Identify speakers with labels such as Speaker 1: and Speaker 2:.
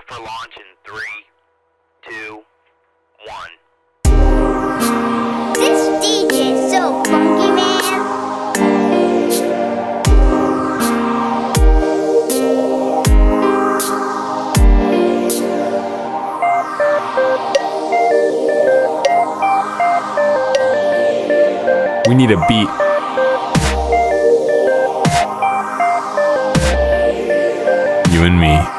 Speaker 1: for launch in 3, 2, 1.
Speaker 2: This DJ's so funky, man.
Speaker 3: We need a beat. You and me.